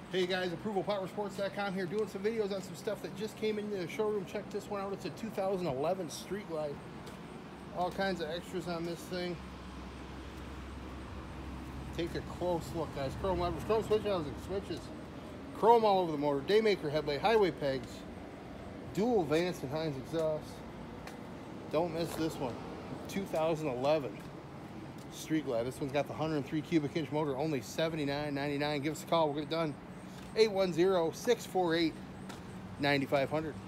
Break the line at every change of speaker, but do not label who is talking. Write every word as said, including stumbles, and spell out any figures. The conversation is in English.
Hey guys, approval power sports dot com here, doing some videos on some stuff that just came into the showroom. Check this one out. It's a two thousand eleven Street Glide. All kinds of extras on this thing. Take a close look, guys. Chrome levers, chrome switch housing, switches, chrome all over the motor, Daymaker headlight, highway pegs, dual Vance and Hines exhaust. Don't miss this one. two thousand eleven Street Glide. This one's got the one hundred three cubic inch motor, only seventy-nine ninety-nine. Give us a call, we'll get it done. eight one zero, six four eight, nine five zero zero.